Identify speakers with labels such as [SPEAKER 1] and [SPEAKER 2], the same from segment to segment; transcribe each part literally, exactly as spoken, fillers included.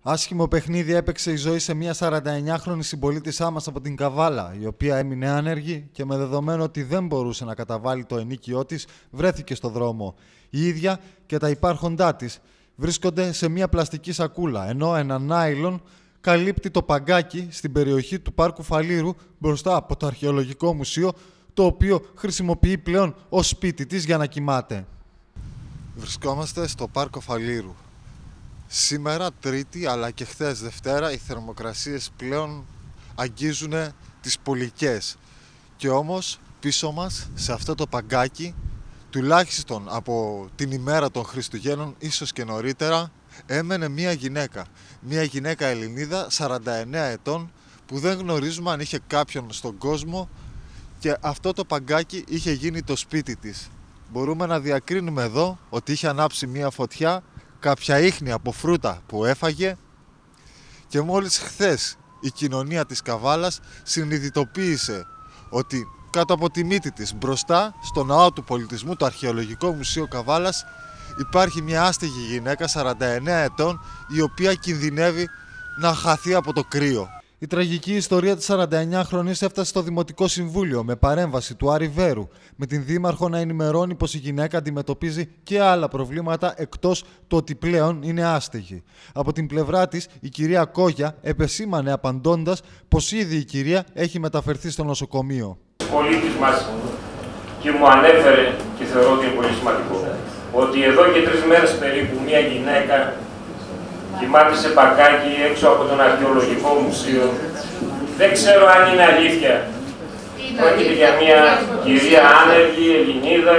[SPEAKER 1] Άσχημο παιχνίδι έπαιξε η ζωή σε μια σαρανταεννιάχρονη συμπολίτησά μας από την Καβάλα, η οποία έμεινε άνεργη και με δεδομένο ότι δεν μπορούσε να καταβάλει το ενίκιό της, βρέθηκε στο δρόμο. Η ίδια και τα υπάρχοντά της βρίσκονται σε μια πλαστική σακούλα, ενώ ένα νάιλον καλύπτει το παγκάκι στην περιοχή του Πάρκου Φαλήρου μπροστά από το Αρχαιολογικό Μουσείο, το οποίο χρησιμοποιεί πλέον ως σπίτι της για να κοιμάται. Βρισκόμαστε στο Πάρκο Φαλήρου. Σήμερα Τρίτη αλλά και χθες Δευτέρα οι θερμοκρασίες πλέον αγγίζουν τις πολικές. Και όμως πίσω μας σε αυτό το παγκάκι, τουλάχιστον από την ημέρα των Χριστουγέννων, ίσως και νωρίτερα, έμενε μία γυναίκα. Μία γυναίκα Ελληνίδα σαράντα εννέα ετών που δεν γνωρίζουμε αν είχε κάποιον στον κόσμο και αυτό το παγκάκι είχε γίνει το σπίτι της. Μπορούμε να διακρίνουμε εδώ ότι είχε ανάψει μία φωτιά, κάποια ίχνη από φρούτα που έφαγε και μόλις χθες η κοινωνία της Καβάλας συνειδητοποίησε ότι κάτω από τη μύτη της μπροστά στο ναό του πολιτισμού, το Αρχαιολογικό Μουσείο Καβάλας, υπάρχει μια άστεγη γυναίκα σαράντα εννέα ετών η οποία κινδυνεύει να χαθεί από το κρύο. Η τραγική ιστορία της σαρανταεννιάχρονης έφτασε στο Δημοτικό Συμβούλιο με παρέμβαση του Άρη Βέρου, με την Δήμαρχο να ενημερώνει πως η γυναίκα αντιμετωπίζει και άλλα προβλήματα εκτός του ότι πλέον είναι άστεγη. Από την πλευρά της, η κυρία Κόγια επεσήμανε απαντώντας πως ήδη η κυρία έχει μεταφερθεί στο νοσοκομείο.
[SPEAKER 2] Πολίτης μας και μου ανέφερε, και θεωρώ ότι είναι πολύ σημαντικό, ότι εδώ και τρεις μέρες περίπου μια γυναίκα κοιμάται σε παγκάκι έξω από τον Αρχαιολογικό Μουσείο. Δεν ξέρω αν είναι αλήθεια. Πρόκειται για μια κυρία άνεργη, Ελληνίδα.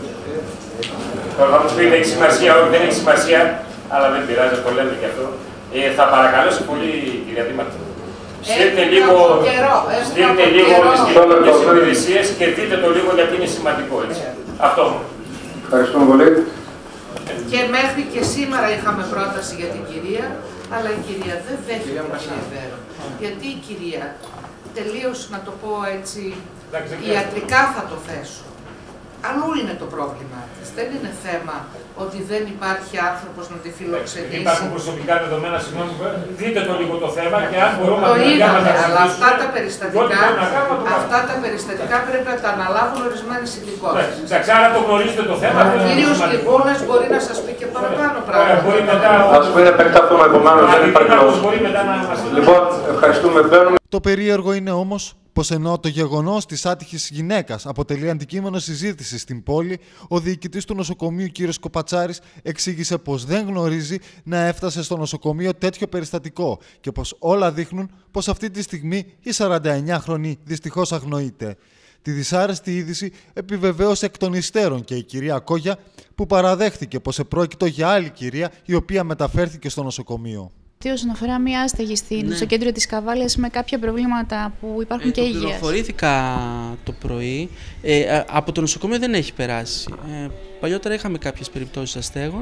[SPEAKER 2] Τώρα θα μου πει έχει σημασία, όχι δεν έχει σημασία, αλλά δεν πειράζει, το λέμε και αυτό. Ε, θα παρακαλέσω πολύ, κυρία Δήμαρχε. Στείλτε λίγο, στείλτε λίγο τις κοινωνικές υπηρεσίες και δείτε το λίγο γιατί είναι σημαντικό, έτσι. Αυτό.
[SPEAKER 3] Ευχαριστούμε πολύ.
[SPEAKER 4] Και μέχρι και σήμερα είχαμε πρόταση για την κυρία, αλλά η κυρία δεν δέχεται την κυρία Βέρο. Γιατί η κυρία, τελείως να το πω έτσι, ιατρικά θα το θέσω. Αλλού είναι το πρόβλημά της. Δεν είναι θέμα ότι δεν υπάρχει άνθρωπος να τη φιλοξενήσει.
[SPEAKER 2] Υπάρχουν προσωπικά δεδομένα, συγγνώμη, δείτε το λίγο το θέμα και αν μπορούμε
[SPEAKER 4] το
[SPEAKER 2] να
[SPEAKER 4] είδαμε,
[SPEAKER 2] διαβάσουμε.
[SPEAKER 4] αλλά αυτά τα περιστατικά, αυτά τα περιστατικά πρέπει να τα αναλάβουν ορισμένες ειδικότητες.
[SPEAKER 2] Εντάξει, άρα το γνωρίζετε το θέμα.
[SPEAKER 4] Ο κύριος Λιγούνας μπορεί να σας πει και παραπάνω πράγματα.
[SPEAKER 3] Ας μην επεκταθούμε επομένως, δεν υπάρχει λόγος. Λοιπόν, ευχαριστούμε.
[SPEAKER 1] Το περίεργο είναι όμως πως ενώ το γεγονός της άτυχης γυναίκας αποτελεί αντικείμενο συζήτηση στην πόλη, ο διοικητής του νοσοκομείου κ. Κοπατσάρης εξήγησε πως δεν γνωρίζει να έφτασε στο νοσοκομείο τέτοιο περιστατικό και πως όλα δείχνουν πως αυτή τη στιγμή η σαρανταεννιάχρονη δυστυχώς αγνοείται. Τη δυσάρεστη είδηση επιβεβαίωσε εκ των υστέρων και η κυρία Κόγια, που παραδέχθηκε πως επρόκειτο για άλλη κυρία η οποία μεταφέρθηκε στο νοσοκομείο.
[SPEAKER 5] Όσον αφορά μια άστεγη στην ναι. στο κέντρο της Καβάλας με κάποια προβλήματα που υπάρχουν ε, και υγείας.
[SPEAKER 6] Πληροφορήθηκα το πρωί. Ε, από το νοσοκομείο δεν έχει περάσει. Ε, παλιότερα είχαμε κάποιες περιπτώσεις αστέγων,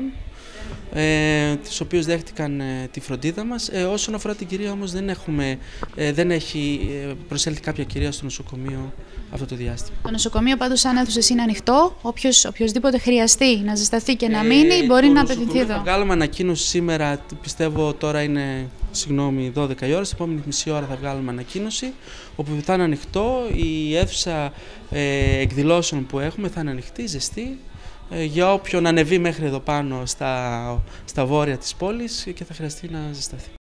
[SPEAKER 6] ε, τις οποίες δέχτηκαν ε, τη φροντίδα μας. Ε, όσον αφορά την κυρία όμως δεν, έχουμε, ε, δεν έχει προσέλθει κάποια κυρία στο νοσοκομείο αυτό το διάστημα.
[SPEAKER 5] Το νοσοκομείο πάντως σαν αίθουσες είναι ανοιχτό. Όποιος, οποιοσδήποτε χρειαστεί να ζεσταθεί και να μείνει ε, μπορεί να απευθυνθεί εδώ.
[SPEAKER 6] Θα βγάλουμε ανακοίνωση σήμερα, πιστεύω τώρα είναι συγγνώμη, δώδεκα η ώρα, στην επόμενη μισή ώρα θα βγάλουμε ανακοίνωση όπου θα είναι ανοιχτό, η αίθουσα ε, εκδηλώσεων που έχουμε θα είναι ανοιχτή, ζεστή, ε, για όποιον ανεβεί μέχρι εδώ πάνω στα, στα βόρεια της πόλης και θα χρειαστεί να ζεσταθεί.